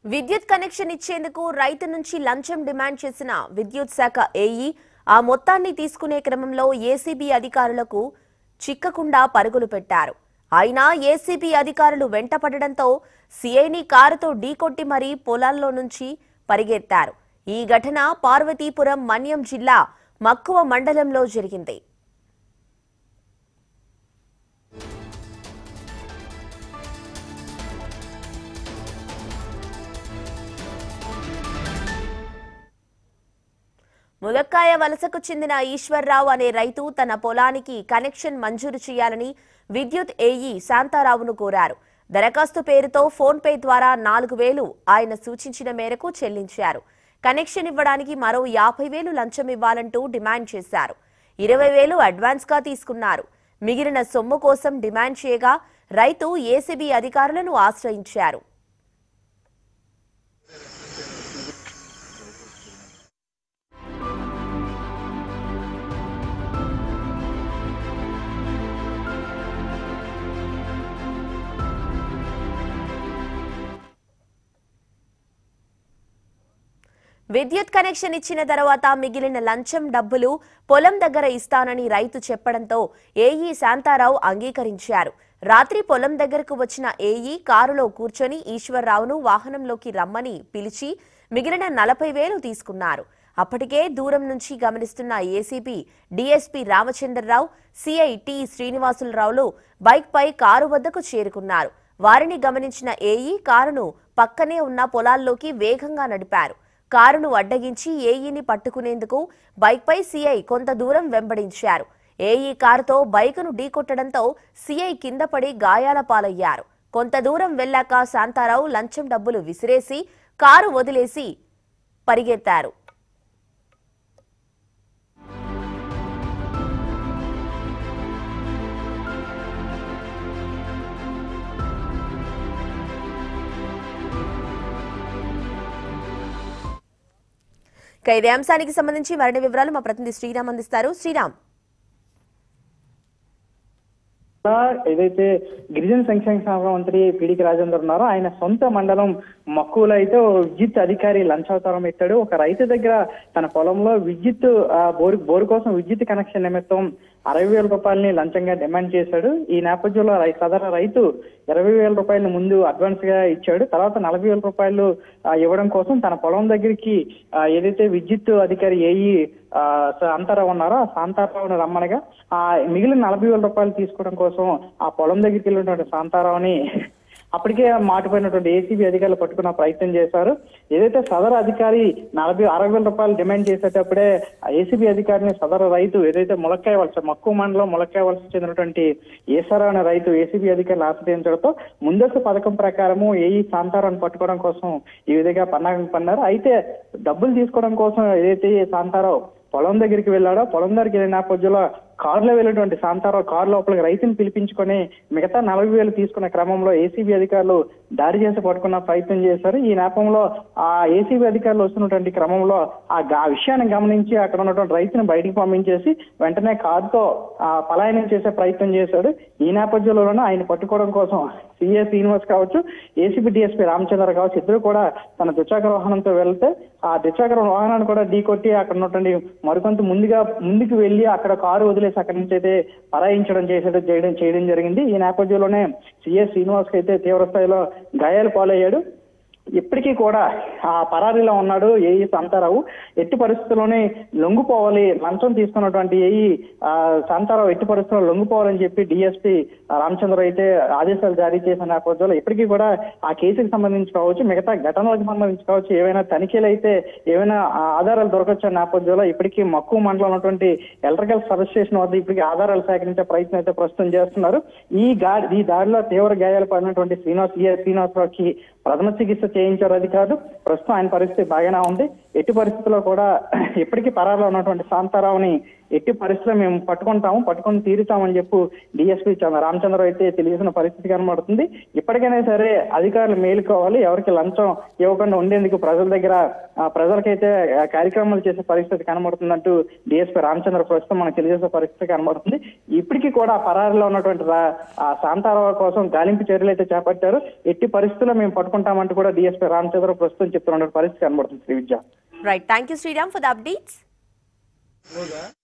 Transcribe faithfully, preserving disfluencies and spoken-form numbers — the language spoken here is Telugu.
విద్యుత్ కనెక్షన్ ఇచ్చేందుకు రైతు నుంచి లంచం డిమాండ్ చేసిన విద్యుత్ శాఖ ఏఈ ఆ మొత్తాన్ని తీసుకునే క్రమంలో ఏసీబీ అధికారులకు చిక్కకుండా పరుగులు పెట్టారు. అయినా ఏసీబీ అధికారులు వెంటపడడంతో సీఐని కారుతో ఢీకొట్టి మరీ పొలాల్లో నుంచి పరిగెత్తారు. ఈ ఘటన పార్వతీపురం మన్యం జిల్లా మక్కువ మండలంలో జరిగింది. ములక్కాయ వలసకు చెందిన ఈశ్వర్రావు అనే రైతు తన పొలానికి కనెక్షన్ మంజూరు చేయాలని విద్యుత్ ఏఈ శాంతారావును కోరారు. దరఖాస్తు పేరుతో ఫోన్ పే ద్వారా నాలుగు వేలు ఆయన సూచించిన మేరకు చెల్లించారు. కనెక్షన్ ఇవ్వడానికి మరో యాభై వేలు లంచం ఇవ్వాలంటూ డిమాండ్ చేశారు. ఇరవై వేలు అడ్వాన్స్ గా తీసుకున్నారు. మిగిలిన సొమ్ము కోసం డిమాండ్ చేయగా రైతు ఏసీబీ అధికారులను ఆశ్రయించారు. విద్యుత్ కనెక్షన్ ఇచ్చిన తర్వాత మిగిలిన లంచం డబ్బులు పొలం దగ్గర ఇస్తానని రైతు చెప్పడంతో ఏఈ శాంతారావు అంగీకరించారు. రాత్రి పొలం దగ్గరకు వచ్చిన ఏఈ కారులో కూర్చొని ఈశ్వర్రావును వాహనంలోకి రమ్మని పిలిచి మిగిలిన నలభై వేలు తీసుకున్నారు. అప్పటికే దూరం నుంచి గమనిస్తున్న ACB DSP Ramachandrarao, CI T శ్రీనివాసులరావులు బైక్ పై కారు వద్దకు చేరుకున్నారు. వారిని గమనించిన ఏఈ కారును పక్కనే ఉన్న పొలాల్లోకి వేగంగా నడిపారు. కారును అడ్డగించి ఏఈని పట్టుకునేందుకు బైక్పై సీఐ కొంత దూరం వెంబడించారు. ఏఈ కారుతో బైకును ఢీకొట్టడంతో సీఐ కింద పడి గాయాల పాలయ్యారు. కొంత దూరం వెళ్లాక శాంతారావు లంచం డబ్బులు విసిరేసి కారు వదిలేసి పరిగెత్తారు. ఇదే అంశానికి సంబంధించి మరిన్ని వివరాలు మా ప్రతినిధి శ్రీరామ్ అందిస్తారు. శ్రీరామ్, ఏదైతే గిరిజన సంక్షేమ శాఖ మంత్రి పీడికి రాజేందర్ ఉన్నారో ఆయన సొంత మండలం మక్కువలో అయితే విద్యుత్ అధికారి లంచావతారం ఎత్తాడు. ఒక రైతు దగ్గర తన పొలంలో విద్యుత్ బోరు బోరు కోసం విద్యుత్ కనెక్షన్ నిమిత్తం అరవై వేల రూపాయలని లంచంగా డిమాండ్ చేశాడు. ఈ నేపథ్యంలో సదరు రైతు ఇరవై వేల రూపాయలు ముందు అడ్వాన్స్ గా ఇచ్చాడు. తర్వాత నలభై వేల రూపాయలు ఇవ్వడం కోసం తన పొలం దగ్గరికి ఏదైతే విద్యుత్ అధికారి ఏఈ శాంతారావు ఉన్నారో ఆ శాంతారావుని రమ్మనగా ఆ మిగిలిన నలభై వేల రూపాయలు తీసుకోవడం కోసం ఆ పొలం దగ్గరికి వెళ్ళినటువంటి శాంతారావుని అప్పటికే మాటిపోయినటువంటి ఏసీబీ అధికారులు పట్టుకున్న ప్రయత్నం చేశారు. ఏదైతే సదరు అధికారి నలభై అరవై వేల రూపాయలు డిమాండ్ చేసేటప్పుడే ఏసీబీ అధికారిని సదరు రైతు ఏదైతే ములక్కాయ వలస మక్కువ మండలం ములక్కాయ వలస చెందినటువంటి ఈశ్వరరావు అనే రైతు ఏసీబీ అధికారులు ఆశ్రయించడంతో ముందస్తు పథకం ప్రకారము ఏఈ శాంతారావుని పట్టుకోవడం కోసం ఈ విధంగా పన్నాగం పన్నారు. అయితే డబ్బులు తీసుకోవడం కోసం ఏదైతే శాంతారావు పొలం దగ్గరికి వెళ్ళాడో పొలం దగ్గరికి వెళ్ళిన నేపథ్యంలో కారులో వెళ్ళినటువంటి శాంతారావు కారు లోపలికి రైతుని పిలిపించుకొని మిగతా నలభై వేలు తీసుకున్న క్రమంలో ఏసీబీ అధికారులు దాడి చేసి పట్టుకున్న ప్రయత్నం చేశారు. ఈ నేపథ్యంలో ఆ ఏసీబీ అధికారులు వస్తున్నటువంటి క్రమంలో ఆ విషయాన్ని గమనించి అక్కడ ఉన్నటువంటి రైతుని బయటికి పంపించేసి వెంటనే కారుతో ఆ పలాయనం చేసే ప్రయత్నం చేశాడు. ఈ నేపథ్యంలోనే ఆయన పట్టుకోవడం కోసం సిఏ శ్రీనివాస్ కావచ్చు, ఏసీబీ డిఎస్పీ రామచంద్ర కావచ్చు, ఇద్దరు కూడా తన ద్విచక్ర వాహనంతో వెళ్తే ఆ ద్విచక్ర వాహనాన్ని కూడా ఢీకొట్టి అక్కడ ఉన్నటువంటి మరికొంత ముందుగా ముందుకు వెళ్లి అక్కడ కారు వదిలేసి అక్కడి నుంచి అయితే పరాయించడం చేసేది చేయడం చేయడం జరిగింది. ఈ నేపథ్యంలోనే సిఎస్ శ్రీనివాస్ కి అయితే తీవ్ర స్థాయిలో గాయాలు పాలయ్యాడు. ఇప్పటికీ కూడా ఆ పరారీలో ఉన్నాడు ఏఈ శాంతారావు. ఎట్టి పరిస్థితుల్లోనే లొంగిపోవాలి, లంచం తీసుకున్నటువంటి ఏఈ శాంతారావు ఎట్టి పరిస్థితుల్లో లొంగిపోవాలని చెప్పి డిఎస్పీ రామచంద్ర అయితే ఆదేశాలు జారీ చేసిన నేపథ్యంలో ఇప్పటికీ కూడా ఆ కేసుకు సంబంధించి కావచ్చు, మిగతా ఘటనలకు సంబంధించి కావచ్చు, ఏవైనా తనిఖీలు అయితే ఏవైనా ఆధారాలు దొరకొచ్చే నేపథ్యంలో ఇప్పటికీ మక్కువ మండలం ఉన్నటువంటి ఎలక్ట్రికల్ సబ్ స్టేషన్ వద్ద ఇప్పటికీ ఆధారాలు సేకరించే ప్రయత్నం అయితే ప్రస్తుతం చేస్తున్నారు. ఈ గా ఈ దాడిలో తీవ్ర గాయాలు పడినటువంటి శ్రీనివాస్ శ్రీనివాసరావుకి ప్రథమ చికిత్స చేయించారు అధికారులు. ప్రస్తుతం ఆయన పరిస్థితి బాగానే ఉంది. ఎట్టి పరిస్థితుల్లో కూడా ఇప్పటికీ పరారులో ఉన్నటువంటి శాంతారావుని ఎట్టి పరిస్థితుల్లో మేము పట్టుకుంటాము పట్టుకొని తీరుతామని చెప్పు డిఎస్పీ రామచంద్రరావు అయితే తెలియసిన పరిస్థితి కనబడుతుంది. ఇప్పటికైనా సరే అధికారులు మేలుకోవాలి, ఎవరికి లంచం ఇవ్వకుండా ఉండేందుకు ప్రజల దగ్గర ప్రజలకైతే కార్యక్రమాలు చేసే పరిస్థితి కనబడుతుందంటూ డిఎస్పీ రామచంద్ర ప్రస్తుతం మనకు తెలియజేసే పరిస్థితి కనబడుతుంది. ఇప్పటికీ కూడా పరారిలో ఉన్నటువంటి శాంతారావు కోసం గాలింపు చర్యలు అయితే చేపట్టారు. ఎట్టి పరిస్థితుల్లో మేము పట్టుకుంటామంటూ కూడా డిఎస్పీ రామచంద్ర ప్రస్తుతం చెప్తున్న పరిస్థితి కనబడుతుంది. Shri Vidya. Right, thank you Sriram for the updates.